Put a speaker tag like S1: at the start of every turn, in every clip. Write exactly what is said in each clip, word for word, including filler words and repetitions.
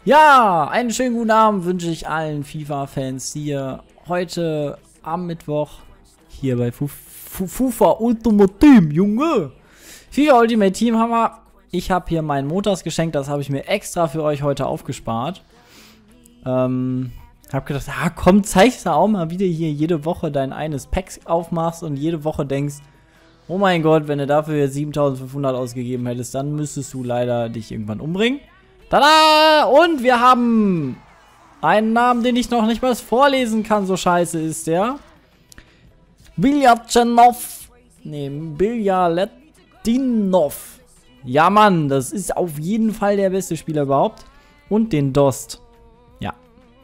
S1: Ja, einen schönen guten Abend wünsche ich allen FIFA-Fans hier heute am Mittwoch hier bei Fu Fu FIFA Ultimate Team, Junge. FIFA Ultimate Team haben wir. Ich habe hier mein Motors geschenkt, das habe ich mir extra für euch heute aufgespart. Ähm, hab gedacht, ah komm, zeig's da auch mal, wie du hier jede Woche dein eines Pack aufmachst und jede Woche denkst, oh mein Gott, wenn du dafür jetzt siebentausendfünfhundert ausgegeben hättest, dann müsstest du leider dich irgendwann umbringen. Tada! Und wir haben einen Namen, den ich noch nicht mal vorlesen kann, so scheiße ist der. Biljatschenov. Ne, Biljaletdinov. Ja, Mann, das ist auf jeden Fall der beste Spieler überhaupt. Und den Dost. Ja.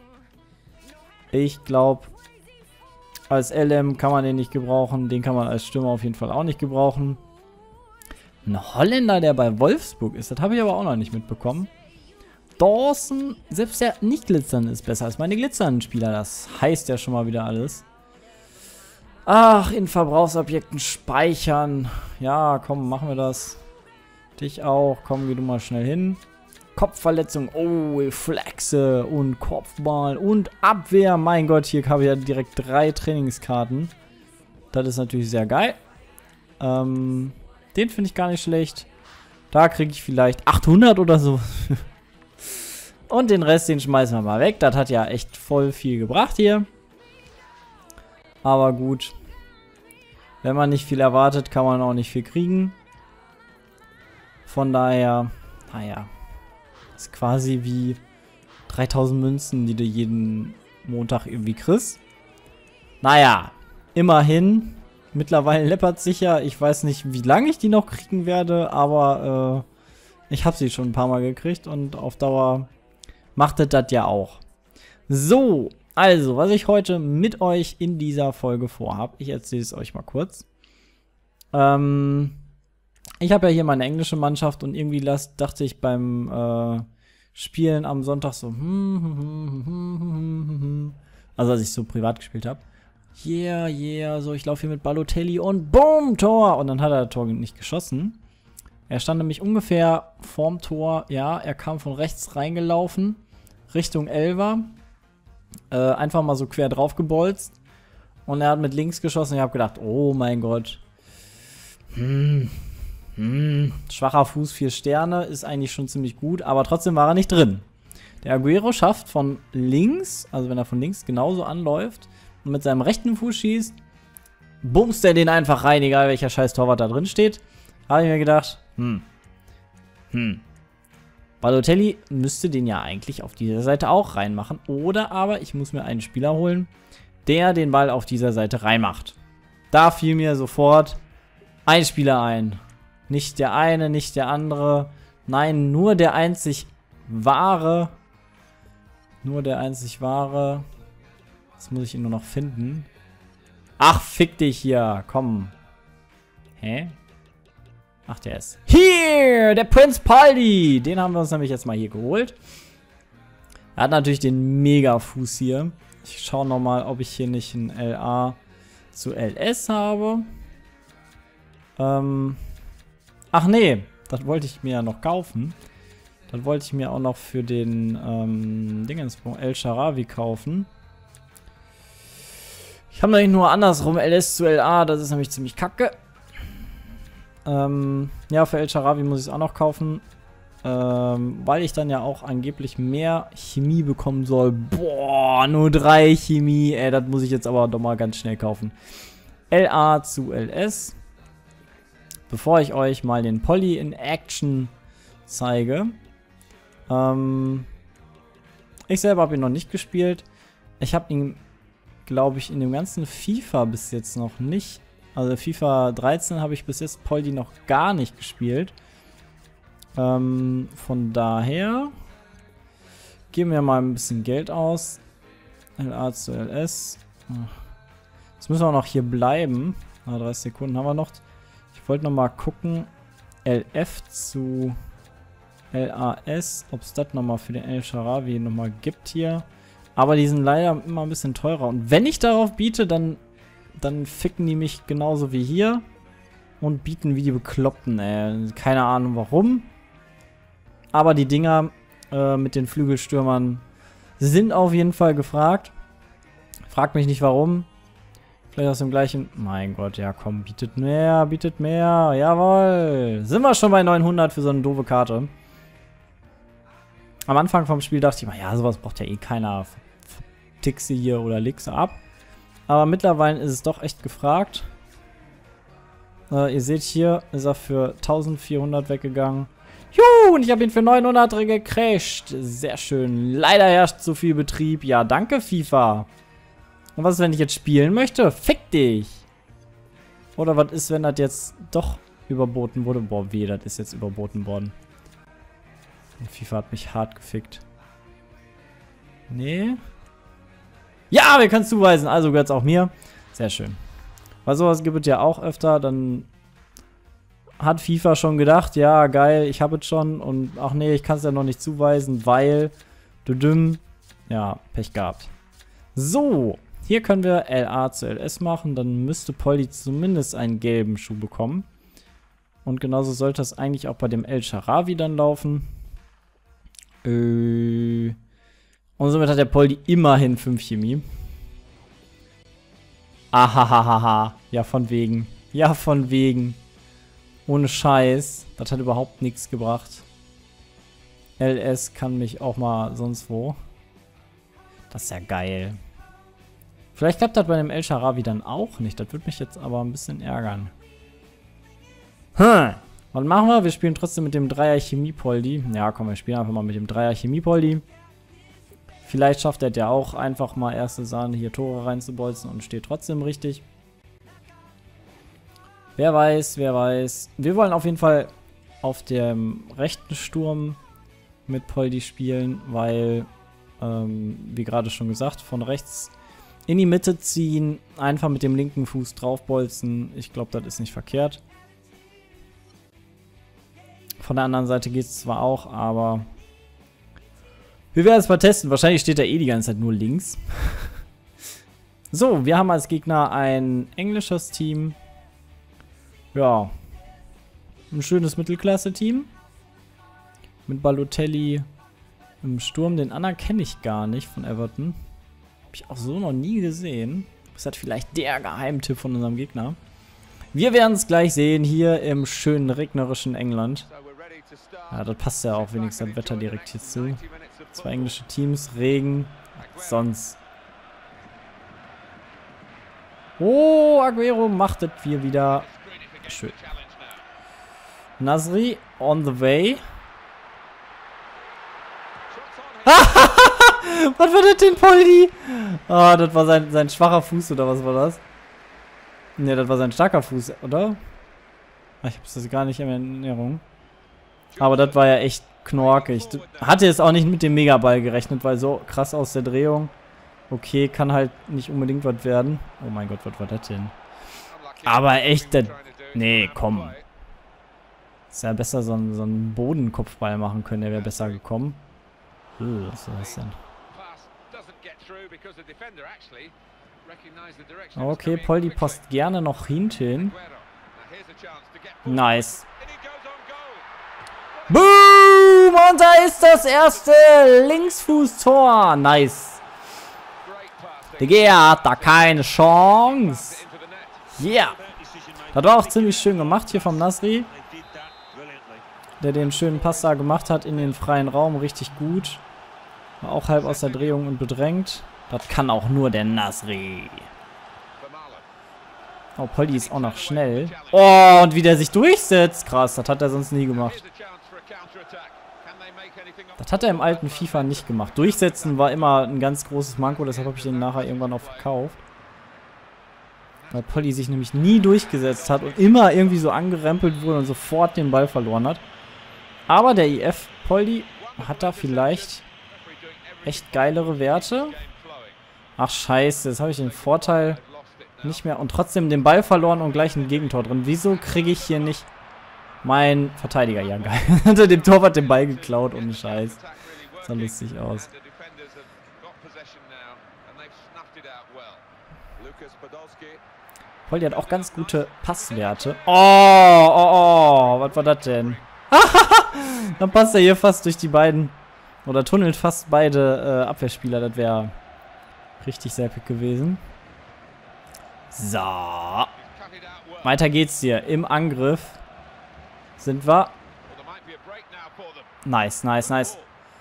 S1: Ich glaube, als L M kann man den nicht gebrauchen. Den kann man als Stürmer auf jeden Fall auch nicht gebrauchen. Ein Holländer, der bei Wolfsburg ist, das habe ich aber auch noch nicht mitbekommen. Dawson, selbst der nicht glitzern ist besser als meine glitzernden Spieler. Das heißt ja schon mal wieder alles. Ach, in Verbrauchsobjekten speichern. Ja, komm, machen wir das. Dich auch. Komm, geh du mal schnell hin. Kopfverletzung. Oh, Reflexe und Kopfball und Abwehr. Mein Gott, hier habe ich ja direkt drei Trainingskarten. Das ist natürlich sehr geil. Ähm, den finde ich gar nicht schlecht. Da kriege ich vielleicht achthundert oder so. Und den Rest, den schmeißen wir mal weg. Das hat ja echt voll viel gebracht hier. Aber gut. Wenn man nicht viel erwartet, kann man auch nicht viel kriegen. Von daher, naja. Ist quasi wie dreitausend Münzen, die du jeden Montag irgendwie kriegst. Naja, immerhin. Mittlerweile läppert sich ja. Ich weiß nicht, wie lange ich die noch kriegen werde, aber äh, ich habe sie schon ein paar Mal gekriegt und auf Dauer macht das ja auch. So, also, was ich heute mit euch in dieser Folge vorhabe, ich erzähle es euch mal kurz. Ähm, ich habe ja hier meine englische Mannschaft und irgendwie las, dachte ich beim äh, Spielen am Sonntag so, hm, hm, hm, hm, hm, hm, also als ich so privat gespielt habe, yeah, yeah, so ich laufe hier mit Balotelli und boom, Tor! Und dann hat er das Tor nicht geschossen. Er stand nämlich ungefähr vorm Tor, ja, er kam von rechts reingelaufen, Richtung Elfer, äh, einfach mal so quer drauf gebolzt und er hat mit links geschossen. Ich habe gedacht, oh mein Gott, hm, hm, schwacher Fuß, vier Sterne, ist eigentlich schon ziemlich gut, aber trotzdem war er nicht drin. Der Aguero schafft von links, also wenn er von links genauso anläuft und mit seinem rechten Fuß schießt, bumst er den einfach rein, egal welcher scheiß Torwart da drin steht. Habe ich mir gedacht, hm, hm. Balotelli müsste den ja eigentlich auf dieser Seite auch reinmachen. Oder aber ich muss mir einen Spieler holen, der den Ball auf dieser Seite reinmacht. Da fiel mir sofort ein Spieler ein. Nicht der eine, nicht der andere. Nein, nur der einzig wahre. Nur der einzig wahre. Jetzt muss ich ihn nur noch finden. Ach, fick dich hier. Komm. Hä? Ach, der ist hier, der Prince Paldi. Den haben wir uns nämlich jetzt mal hier geholt. Er hat natürlich den Mega-Fuß hier. Ich schaue nochmal, ob ich hier nicht ein L A zu L S habe. Ähm Ach nee, das wollte ich mir ja noch kaufen. Das wollte ich mir auch noch für den ähm, Dingensprung El Shaarawy kaufen. Ich habe nämlich nur andersrum L S zu L A, das ist nämlich ziemlich kacke. Ähm, ja, für El Shaarawy muss ich es auch noch kaufen. Ähm, weil ich dann ja auch angeblich mehr Chemie bekommen soll. Boah, nur drei Chemie. Ey, das muss ich jetzt aber doch mal ganz schnell kaufen. L A zu L S. Bevor ich euch mal den Polly in Action zeige. Ähm, ich selber habe ihn noch nicht gespielt. Ich habe ihn, glaube ich, in dem ganzen FIFA bis jetzt noch nicht. Also FIFA dreizehn habe ich bis jetzt Polly noch gar nicht gespielt. Ähm, von daher geben wir mal ein bisschen Geld aus. L A zu L S. Jetzt müssen wir noch hier bleiben. Ah, dreißig Sekunden haben wir noch. Ich wollte noch mal gucken. L F zu L A S. Ob es das noch mal für den El Shaarawy noch mal gibt hier. Aber die sind leider immer ein bisschen teurer. Und wenn ich darauf biete, dann Dann ficken die mich genauso wie hier. Und bieten wie die Bekloppten, ey. Keine Ahnung warum. Aber die Dinger äh, mit den Flügelstürmern sind auf jeden Fall gefragt. Fragt mich nicht warum. Vielleicht aus dem gleichen... Mein Gott, ja komm, bietet mehr, bietet mehr. Jawohl. Sind wir schon bei neunhundert für so eine doofe Karte. Am Anfang vom Spiel dachte ich mal, ja, sowas braucht ja eh keiner. Tixe hier oder Lixe ab. Aber mittlerweile ist es doch echt gefragt. Äh, ihr seht hier, ist er für eintausendvierhundert weggegangen. Juhu, und ich habe ihn für neunhundert gecrashed. Sehr schön. Leider herrscht zu viel Betrieb. Ja, danke FIFA. Und was ist, wenn ich jetzt spielen möchte? Fick dich. Oder was ist, wenn das jetzt doch überboten wurde? Boah, weh, das ist jetzt überboten worden. Und FIFA hat mich hart gefickt. Nee. Ja, wir können es zuweisen. Also gehört es auch mir. Sehr schön. Weil sowas gibt es ja auch öfter. Dann hat FIFA schon gedacht, ja, geil, ich habe es schon. Und ach nee, ich kann es ja noch nicht zuweisen, weil... Du dumm. Ja, Pech gehabt. So. Hier können wir L A zu L S machen. Dann müsste Polly zumindest einen gelben Schuh bekommen. Und genauso sollte das eigentlich auch bei dem El Shaarawy dann laufen. Äh... Und somit hat der Poldi immerhin fünf Chemie. Ahahaha. Ja, von wegen. Ja, von wegen. Ohne Scheiß. Das hat überhaupt nichts gebracht. L S kann mich auch mal sonst wo. Das ist ja geil. Vielleicht klappt das bei dem El Shaarawy dann auch nicht. Das würde mich jetzt aber ein bisschen ärgern. Hm. Was machen wir? Wir spielen trotzdem mit dem Dreier Chemie-Poldi. Ja, komm, wir spielen einfach mal mit dem Dreier Chemie-Poldi. Vielleicht schafft er ja auch einfach mal erste Sahne hier Tore reinzubolzen und steht trotzdem richtig. Wer weiß, wer weiß. Wir wollen auf jeden Fall auf dem rechten Sturm mit Poldi spielen, weil, ähm, wie gerade schon gesagt, von rechts in die Mitte ziehen, einfach mit dem linken Fuß draufbolzen. Ich glaube, das ist nicht verkehrt. Von der anderen Seite geht es zwar auch, aber... Wir werden es mal testen. Wahrscheinlich steht er eh die ganze Zeit nur links. So, wir haben als Gegner ein englisches Team. Ja. Ein schönes Mittelklasse-Team. Mit Balotelli im Sturm. Den anderen kenne ich gar nicht von Everton. Habe ich auch so noch nie gesehen. Das ist vielleicht der Geheimtipp von unserem Gegner. Wir werden es gleich sehen hier im schönen regnerischen England. Ja, das passt ja auch wenigstens das Wetter direkt hier zu. Zwei englische Teams, Regen, sonst. Oh, Aguero macht das hier wieder. Schön. Nasri on the way. Was war das denn, Poldi? Ah, oh, das war sein, sein schwacher Fuß, oder was war das? Ne, das war sein starker Fuß, oder? Ich hab's das gar nicht in Erinnerung. Aber das war ja echt knorkig. Hatte jetzt auch nicht mit dem Megaball gerechnet, weil so krass aus der Drehung. Okay, kann halt nicht unbedingt was werden. Oh mein Gott, was war das denn? Aber echt, das... Nee, komm. Ist ja besser so einen, so einen Bodenkopfball machen können, der wäre besser gekommen. Ugh, was ist das denn? Okay, Poldi passt gerne noch hinten. Nice. Boom! Und da ist das erste Linksfußtor. Nice. Der Gea hat da keine Chance. Yeah. Das war auch ziemlich schön gemacht hier vom Nasri. Der den schönen Pass da gemacht hat in den freien Raum. Richtig gut. War auch halb aus der Drehung und bedrängt. Das kann auch nur der Nasri. Oh, Poldi ist auch noch schnell. Oh, und wie der sich durchsetzt. Krass, das hat er sonst nie gemacht. Das hat er im alten FIFA nicht gemacht. Durchsetzen war immer ein ganz großes Manko, deshalb habe ich den nachher irgendwann auch verkauft. Weil Poldi sich nämlich nie durchgesetzt hat und immer irgendwie so angerempelt wurde und sofort den Ball verloren hat. Aber der I F Poldi hat da vielleicht echt geilere Werte. Ach scheiße, jetzt habe ich den Vorteil nicht mehr und trotzdem den Ball verloren und gleich ein Gegentor drin. Wieso kriege ich hier nicht mein Verteidiger? Ja, geil. Hinter dem Torwart den Ball geklaut, ohne Scheiß. Sah lustig aus. Poldi hat auch ganz gute Passwerte. Oh, oh, oh, was war das denn? Dann passt er hier fast durch die beiden. Oder tunnelt fast beide äh, Abwehrspieler. Das wäre richtig sehr epic gewesen. So. Weiter geht's hier. Im Angriff sind wir. Nice, nice, nice.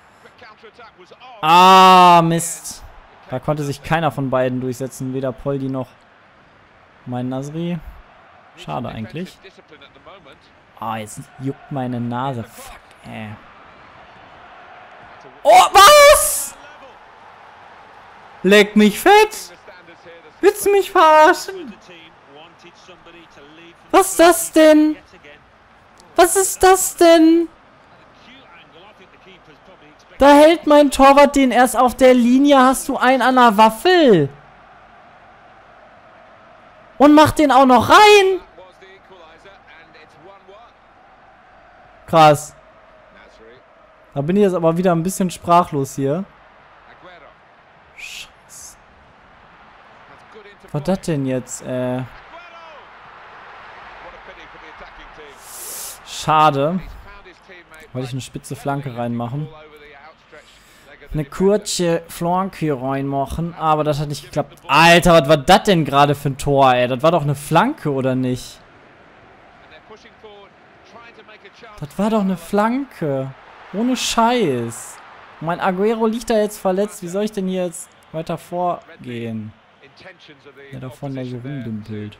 S1: Ah, Mist. Da konnte sich keiner von beiden durchsetzen. Weder Poldi noch mein Nasri. Schade eigentlich. Ah, jetzt juckt meine Nase. Fuck, ey. Oh, was? Leck mich fett. Willst du mich verarschen? Was ist das denn? Was ist das denn? Da hält mein Torwart den erst auf der Linie. Hast du einen an der Waffel? Und macht den auch noch rein? Krass. Da bin ich jetzt aber wieder ein bisschen sprachlos hier. Scheiße. Was war das denn jetzt, äh? Schade. Wollte ich eine spitze Flanke reinmachen. Eine kurze Flanke reinmachen, aber das hat nicht geklappt. Alter, was war das denn gerade für ein Tor, ey? Das war doch eine Flanke, oder nicht? Das war doch eine Flanke. Ohne Scheiß. Mein Aguero liegt da jetzt verletzt. Wie soll ich denn hier jetzt weiter vorgehen? Der da vorne so rumdümpelt.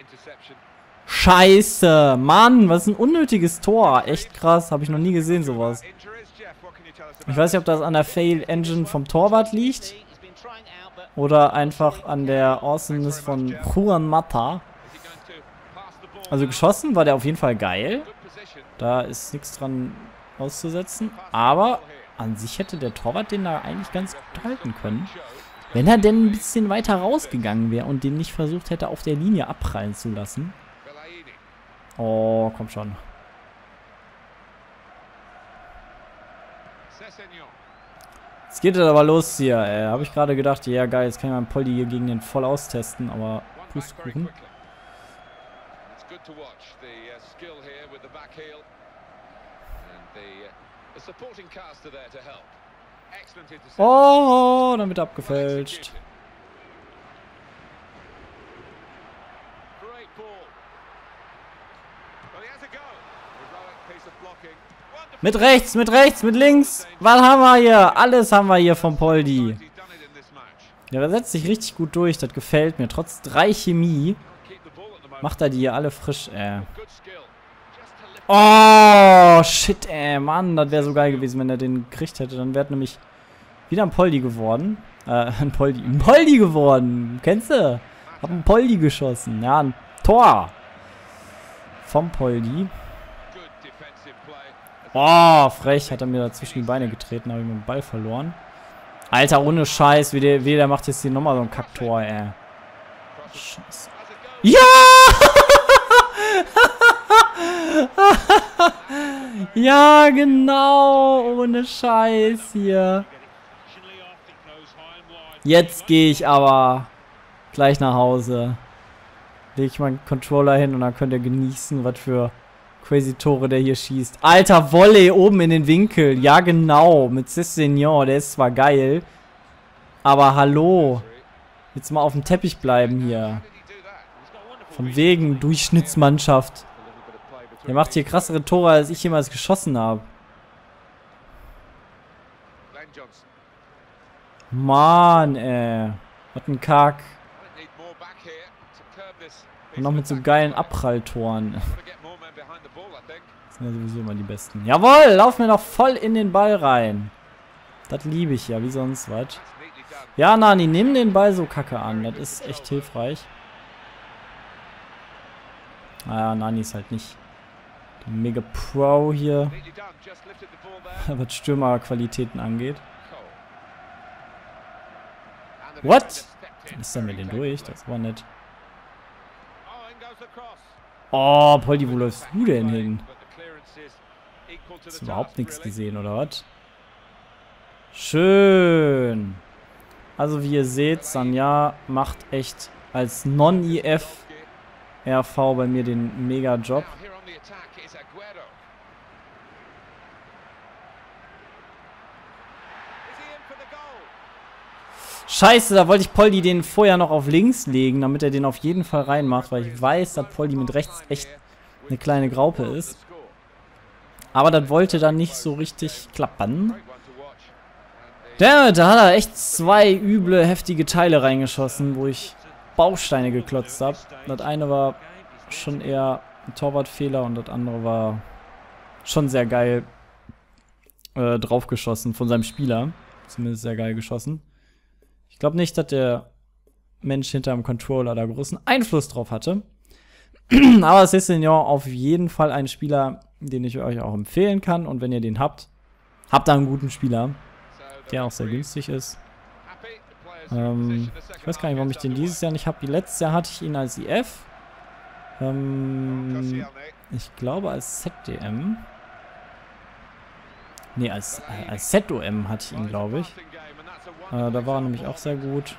S1: Scheiße. Mann, was ist ein unnötiges Tor. Echt krass. Habe ich noch nie gesehen, sowas. Ich weiß nicht, ob das an der Fail Engine vom Torwart liegt. Oder einfach an der Awesomeness von Juan Mata. Also geschossen war der auf jeden Fall geil. Da ist nichts dran auszusetzen. Aber an sich hätte der Torwart den da eigentlich ganz gut halten können. Wenn er denn ein bisschen weiter rausgegangen wäre und den nicht versucht hätte, auf der Linie abprallen zu lassen. Oh, komm schon. Jetzt geht es aber los hier. Äh, habe ich gerade gedacht, ja geil, jetzt kann ich meinen Poldi hier gegen den voll austesten, aber Pustekuchen. Oh, dann wird abgefälscht. Mit rechts, mit rechts, mit links. Was haben wir hier? Alles haben wir hier vom Poldi. Ja, der setzt sich richtig gut durch. Das gefällt mir. Trotz drei Chemie macht er die hier alle frisch, ey. Oh, shit, ey. Mann, das wäre so geil gewesen, wenn er den gekriegt hätte. Dann wäre nämlich wieder ein Poldi geworden. Äh, ein Poldi. Ein Poldi geworden. Kennst du? Hab einen Poldi geschossen. Ja, ein Tor. Vom Poldi. Oh, frech. Hat er mir da zwischen die Beine getreten. Habe ich mit dem Ball verloren. Alter, ohne Scheiß. Wie der, wie der macht jetzt hier nochmal so ein Kacktor, ey. Scheiße. Ja! Ja, genau. Ohne Scheiß hier. Jetzt gehe ich aber gleich nach Hause. Lege ich meinen Controller hin und dann könnt ihr genießen, was für crazy Tore der hier schießt. Alter, Volley oben in den Winkel. Ja, genau. Mit Sessegnon. Der ist zwar geil. Aber hallo. Jetzt mal auf dem Teppich bleiben hier. Von wegen Durchschnittsmannschaft. Der macht hier krassere Tore, als ich jemals geschossen habe. Mann, ey. Was ein Kack. Und noch mit so geilen Abpralltoren. Das sind ja sowieso immer die besten. Jawohl, lauf mir doch voll in den Ball rein. Das liebe ich ja, wie sonst was. Ja, Nani, nimm den Ball so kacke an. Das ist echt hilfreich. Naja, Nani ist halt nicht der Mega Pro hier, was Stürmerqualitäten angeht. What? Dann ist er mit den durch, das war nett. Oh, Poldi, wo läufst du denn hin? Hast du überhaupt nichts gesehen, oder was? Schön. Also wie ihr seht, Sanja macht echt als Non-I F R V bei mir den Mega-Job. Scheiße, da wollte ich Poldi den vorher noch auf links legen, damit er den auf jeden Fall reinmacht, weil ich weiß, dass Poldi mit rechts echt eine kleine Graupe ist. Aber das wollte dann nicht so richtig klappen. Dammit, da hat er echt zwei üble, heftige Teile reingeschossen, wo ich Bausteine geklotzt habe. Das eine war schon eher ein Torwartfehler und das andere war schon sehr geil äh, draufgeschossen von seinem Spieler. Zumindest sehr geil geschossen. Ich glaube nicht, dass der Mensch hinter dem Controller da großen Einfluss drauf hatte. Aber Sessegnon auf jeden Fall ein Spieler, den ich euch auch empfehlen kann. Und wenn ihr den habt, habt ihr einen guten Spieler, der auch sehr günstig ist. Ähm, ich weiß gar nicht, warum ich den dieses Jahr nicht habe. Letztes Jahr hatte ich ihn als I F. Ähm, ich glaube als Z D M. Ne, als, äh, als Z O M hatte ich ihn, glaube ich. Äh, da war er nämlich auch sehr gut.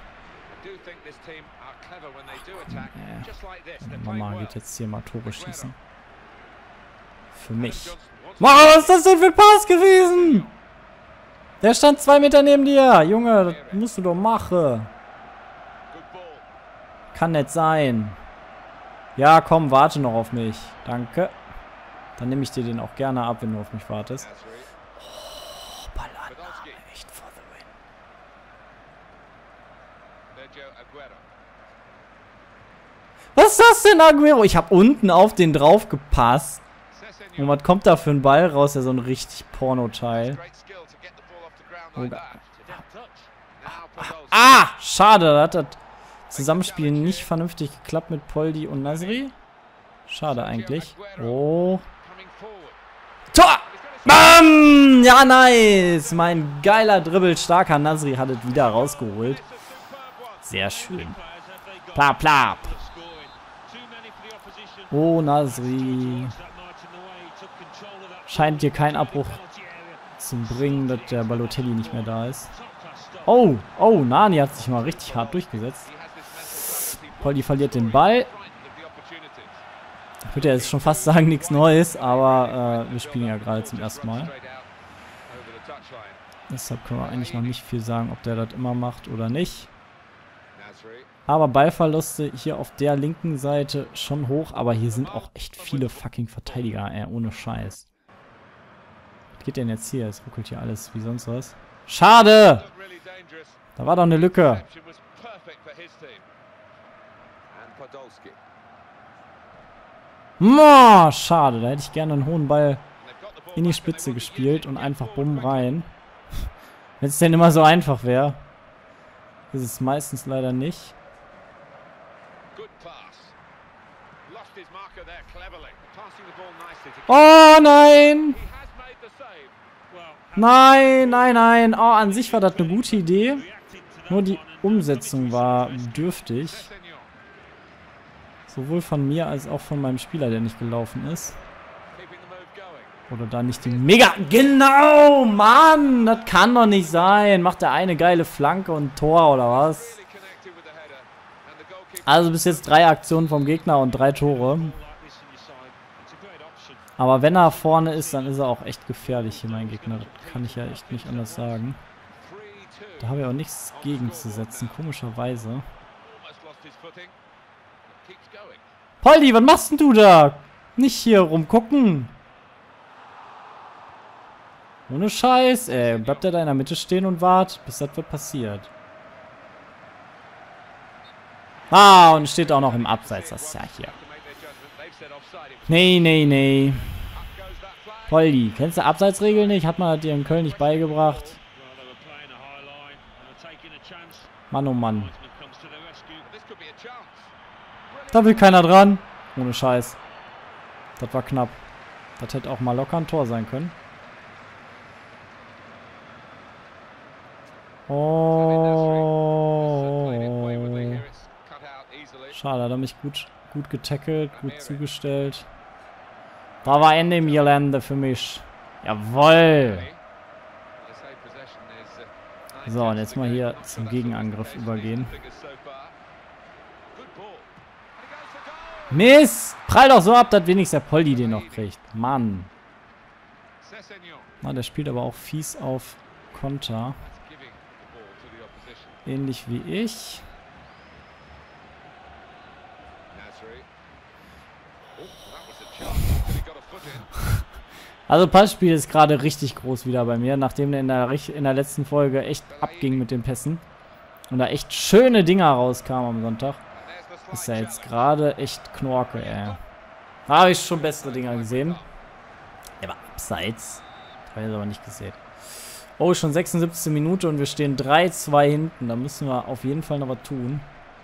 S1: Ach, komm, äh. Mama geht jetzt hier mal Tore schießen. Für mich. Wow, was ist das denn für ein Pass gewesen? Der stand zwei Meter neben dir. Junge, das musst du doch machen. Kann nicht sein. Ja, komm, warte noch auf mich. Danke. Dann nehme ich dir den auch gerne ab, wenn du auf mich wartest. Oh, Ballannahme. Echt for the win. Was ist das denn, Aguero? Ich habe unten auf den drauf gepasst. Und was kommt da für ein Ball raus? Ja, so ein richtig Porno-Teil. Oh, ah, schade, da hat das Zusammenspiel nicht vernünftig geklappt mit Poldi und Nasri. Schade eigentlich. Oh. Tor! Bam! Ja, nice! Mein geiler Dribbel, starker Nasri hat es wieder rausgeholt. Sehr schön. Plap, plap. Oh, Nasri. Scheint hier kein Abbruch zu bringen, dass der Balotelli nicht mehr da ist. Oh, oh, Nani hat sich mal richtig hart durchgesetzt. Poldi verliert den Ball. Ich würde ja jetzt schon fast sagen, nichts Neues, aber äh, wir spielen ja gerade zum ersten Mal. Deshalb können wir eigentlich noch nicht viel sagen, ob der das immer macht oder nicht. Aber Ballverluste hier auf der linken Seite schon hoch, aber hier sind auch echt viele fucking Verteidiger, ey, ohne Scheiß. Was geht denn jetzt hier? Es ruckelt hier alles wie sonst was. Schade! Da war doch eine Lücke. Oh, schade, da hätte ich gerne einen hohen Ball in die Spitze gespielt und einfach bumm rein. Wenn es denn immer so einfach wäre. Das ist es meistens leider nicht. Oh nein! Nein, nein, nein. Oh, an sich war das eine gute Idee. Nur die Umsetzung war dürftig. Sowohl von mir als auch von meinem Spieler, der nicht gelaufen ist. Oder da nicht die Mega... Genau, Mann! Das kann doch nicht sein. Macht der eine geile Flanke und Tor oder was? Also bis jetzt drei Aktionen vom Gegner und drei Tore. Aber wenn er vorne ist, dann ist er auch echt gefährlich hier, mein Gegner. Das kann ich ja echt nicht anders sagen. Da habe ich auch nichts gegenzusetzen, komischerweise. Poldi, was machst denn du da? Nicht hier rumgucken. Ohne Scheiß, ey. Bleibt er da in der Mitte stehen und wart, bis das wird passiert. Ah, und steht auch noch im Abseits. Das ist ja hier. Nee, nee, nee. Poldi, kennst du Abseitsregeln nicht? Hat man das dir in Köln nicht beigebracht? Mann, oh Mann. Da will keiner dran. Ohne Scheiß. Das war knapp. Das hätte auch mal locker ein Tor sein können. Oh. Schade, hat er mich gut, gut getackelt, gut zugestellt. Da war Ende im Gelände für mich. Jawoll. So, und jetzt mal hier zum Gegenangriff übergehen. Mist! Prall doch so ab, dass wenigstens der Poldi den noch kriegt. Mann. Na, der spielt aber auch fies auf Konter. ähnlich wie ich. Also Passspiel ist gerade richtig groß wieder bei mir, nachdem der in der, in der letzten Folge echt abging mit den Pässen. Und da echt schöne Dinger rauskamen am Sonntag. Ist ja jetzt gerade echt Knorke, ey. Da habe ich schon bessere Dinger gesehen. Der war abseits. Das habe ich aber nicht gesehen. Oh, schon sechsundsiebzigste Minute und wir stehen drei zwei hinten. Da müssen wir auf jeden Fall noch was tun.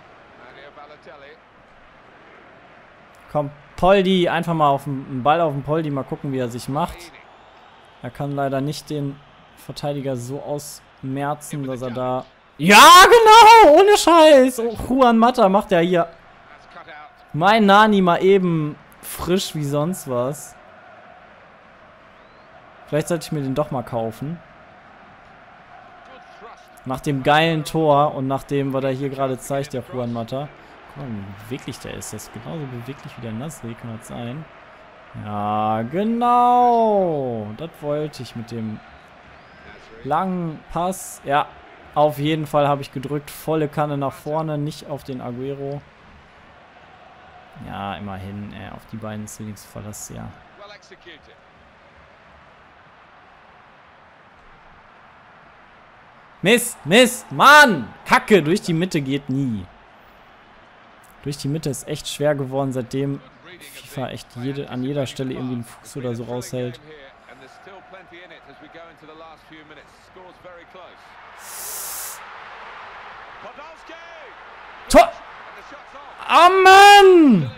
S1: Komm, Poldi, einfach mal auf den Ball auf den Poldi, mal gucken, wie er sich macht. Er kann leider nicht den Verteidiger so ausmerzen, dass er da... Ja, genau, ohne Scheiß. Oh, Juan Mata macht ja hier mein Nani mal eben frisch wie sonst was. Vielleicht sollte ich mir den doch mal kaufen. Nach dem geilen Tor und nach dem, was er hier gerade zeigt, der Juan Mata. Guck mal, wie beweglich der ist. Der ist genauso beweglich wie der Nasri, kann das sein? Ja, genau. Das wollte ich mit dem langen Pass. Ja, auf jeden Fall habe ich gedrückt. Volle Kanne nach vorne, nicht auf den Aguero. Ja, immerhin. Äh, auf die beiden Zwillingsverlass, ja. Mist, Mist, Mann! Kacke, durch die Mitte geht nie. Durch die Mitte ist echt schwer geworden, seitdem FIFA echt jede, an jeder Stelle irgendwie einen Fuß oder so raushält. Tor! Oh Mann!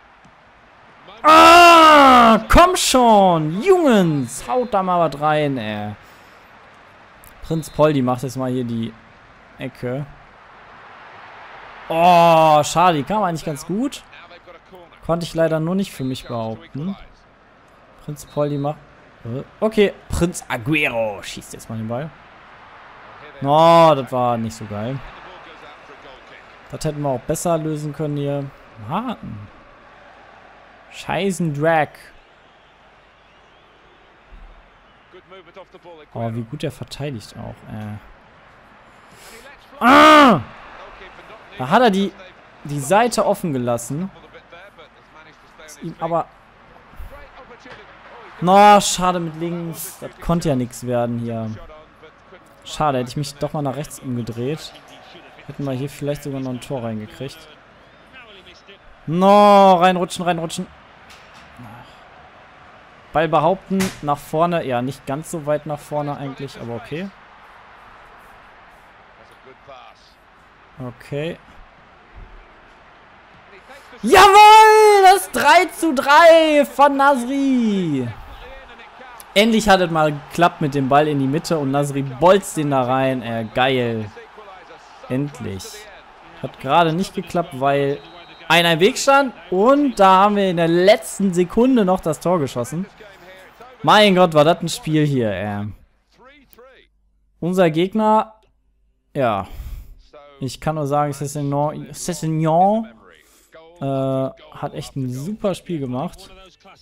S1: Ah, komm schon! Jungens, haut da mal was rein, ey. Prinz Poldi macht jetzt mal hier die Ecke. Oh, schade, die kam eigentlich ganz gut. Konnte ich leider nur nicht für mich behaupten. Prinz Poldi macht... Okay, Prinz Aguero schießt jetzt mal den Ball. Oh, das war nicht so geil. Das hätten wir auch besser lösen können hier. Warten. Scheißen Drag. Oh, wie gut der verteidigt auch. Äh. Ah! Da hat er die, die Seite offen gelassen. Ist ihm aber... No, schade mit links. Das konnte ja nichts werden hier. Schade, hätte ich mich doch mal nach rechts umgedreht. Hätten wir hier vielleicht sogar noch ein Tor reingekriegt. No, reinrutschen, reinrutschen. Ball behaupten, nach vorne. Ja, nicht ganz so weit nach vorne eigentlich, aber okay. Okay. Jawohl! Das drei zu drei von Nasri. Endlich hat es mal geklappt mit dem Ball in die Mitte und Nasri bolzt den da rein. Äh, geil. Endlich. Hat gerade nicht geklappt, weil einer im Weg stand. Und da haben wir in der letzten Sekunde noch das Tor geschossen. Mein Gott, war das ein Spiel hier, ey. Unser Gegner, ja. Ich kann nur sagen, Cessignon äh, hat echt ein super Spiel gemacht.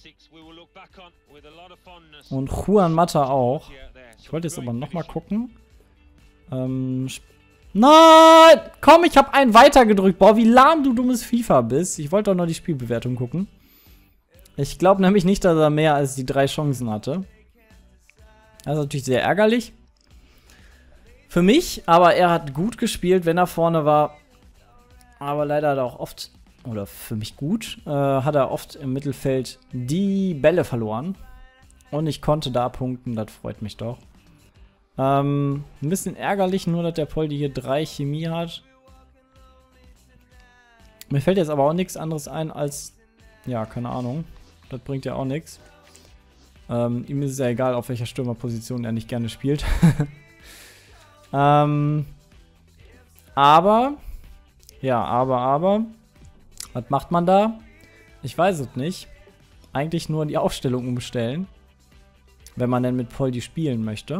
S1: Und Juan Mata auch. Ich wollte jetzt aber nochmal gucken. Ähm, Nein! Komm, ich habe einen weiter gedrückt. Boah, wie lahm du dummes FIFA bist. Ich wollte doch nur die Spielbewertung gucken. Ich glaube nämlich nicht, dass er mehr als die drei Chancen hatte. Das ist natürlich sehr ärgerlich. Für mich, aber er hat gut gespielt, wenn er vorne war. Aber leider hat er auch oft, oder für mich gut, äh, hat er oft im Mittelfeld die Bälle verloren. Und ich konnte da punkten, das freut mich doch. Ähm, ein bisschen ärgerlich, nur dass der Poldi hier drei Chemie hat. Mir fällt jetzt aber auch nichts anderes ein als, ja, keine Ahnung. Das bringt ja auch nichts. Ähm, ihm ist es ja egal, auf welcher Stürmerposition er nicht gerne spielt. ähm, aber, ja, aber, aber, was macht man da? Ich weiß es nicht. Eigentlich nur die Aufstellung umstellen. Wenn man denn mit Poldi spielen möchte.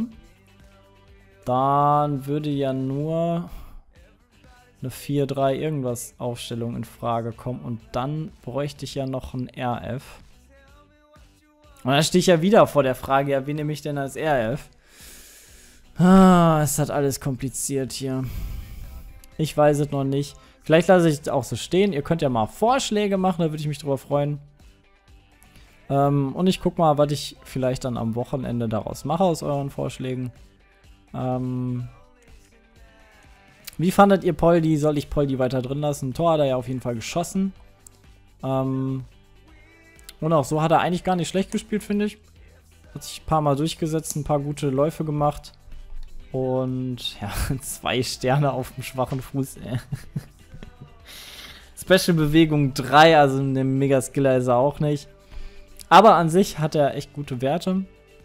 S1: Dann würde ja nur eine vier drei irgendwas Aufstellung in Frage kommen. Und dann bräuchte ich ja noch ein R F. Und dann stehe ich ja wieder vor der Frage, ja, wie nehme ich denn als R F? Ah, es hat alles kompliziert hier. Ich weiß es noch nicht. Vielleicht lasse ich es auch so stehen. Ihr könnt ja mal Vorschläge machen, da würde ich mich drüber freuen. Ähm, und ich gucke mal, was ich vielleicht dann am Wochenende daraus mache aus euren Vorschlägen. Ähm, wie fandet ihr Poldi? Soll ich Poldi weiter drin lassen? Ein Tor hat er ja auf jeden Fall geschossen. Ähm, und auch so hat er eigentlich gar nicht schlecht gespielt, finde ich. Hat sich ein paar Mal durchgesetzt, ein paar gute Läufe gemacht. Und ja, zwei Sterne auf dem schwachen Fuß, ey. Special-Bewegung drei, also ein Mega-Skiller ist er auch nicht. Aber an sich hat er echt gute Werte.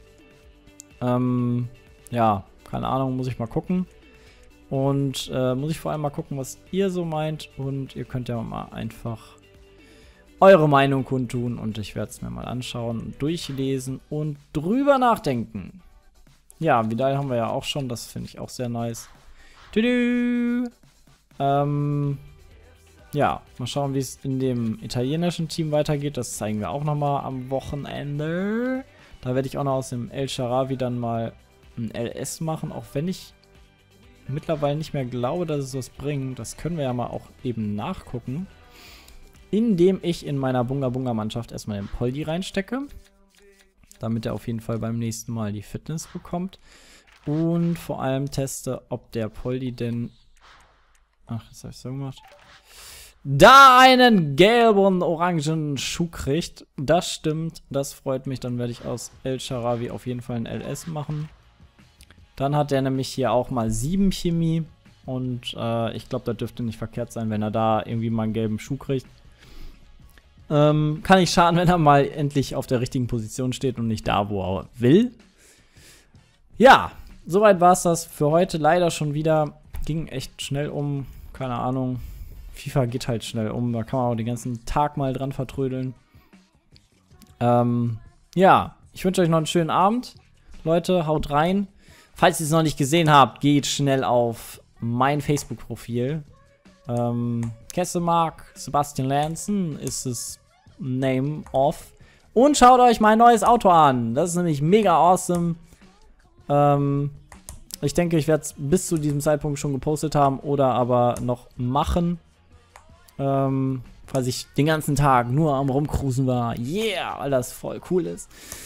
S1: Ähm, ja, keine Ahnung, muss ich mal gucken. Und äh, muss ich vor allem mal gucken, was ihr so meint. Und ihr könnt ja mal einfach eure Meinung kundtun. Und ich werde es mir mal anschauen, durchlesen und drüber nachdenken. Ja, Vidal haben wir ja auch schon. Das finde ich auch sehr nice. Tüdü! Ähm... Ja, mal schauen, wie es in dem italienischen Team weitergeht. Das zeigen wir auch nochmal am Wochenende. Da werde ich auch noch aus dem El Shaarawy dann mal ein L S machen, auch wenn ich mittlerweile nicht mehr glaube, dass es was bringt. Das können wir ja mal auch eben nachgucken. Indem ich in meiner Bunga Bunga Mannschaft erstmal den Poldi reinstecke. Damit er auf jeden Fall beim nächsten Mal die Fitness bekommt. Und vor allem teste, ob der Poldi denn... Ach, das habe ich so gemacht. Da einen gelben, orangen Schuh kriegt. Das stimmt, das freut mich. Dann werde ich aus El Shaarawy auf jeden Fall ein L S machen. Dann hat er nämlich hier auch mal sieben Chemie. Und äh, ich glaube, das dürfte nicht verkehrt sein, wenn er da irgendwie mal einen gelben Schuh kriegt. Ähm, kann nicht schaden, wenn er mal endlich auf der richtigen Position steht und nicht da, wo er will. Ja, soweit war es das für heute. Leider schon wieder. Ging echt schnell um. Keine Ahnung. FIFA geht halt schnell um, da kann man auch den ganzen Tag mal dran vertrödeln. Ähm, ja, ich wünsche euch noch einen schönen Abend. Leute, haut rein. Falls ihr es noch nicht gesehen habt, geht schnell auf mein Facebook-Profil. Ähm, Kessemark Sebastian Lanson ist das Name of. Und schaut euch mein neues Auto an. Das ist nämlich mega awesome. Ähm, ich denke, ich werde es bis zu diesem Zeitpunkt schon gepostet haben oder aber noch machen. Ähm, falls ich den ganzen Tag nur am Rumcruisen war. Yeah, weil das voll cool ist.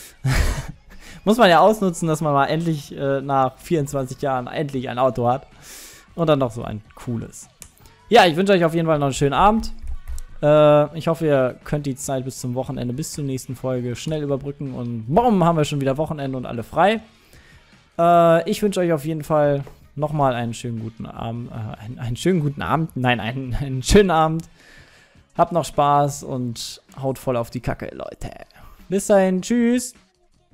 S1: Muss man ja ausnutzen, dass man mal endlich äh, nach vierundzwanzig Jahren endlich ein Auto hat. Und dann noch so ein cooles. Ja, ich wünsche euch auf jeden Fall noch einen schönen Abend. Äh, ich hoffe, ihr könnt die Zeit bis zum Wochenende, bis zur nächsten Folge schnell überbrücken. Und bumm, haben wir schon wieder Wochenende und alle frei. Äh, ich wünsche euch auf jeden Fall nochmal einen schönen guten Abend. Äh, einen, einen schönen guten Abend. Nein, einen, einen schönen Abend. Habt noch Spaß und haut voll auf die Kacke, Leute. Bis dahin, tschüss.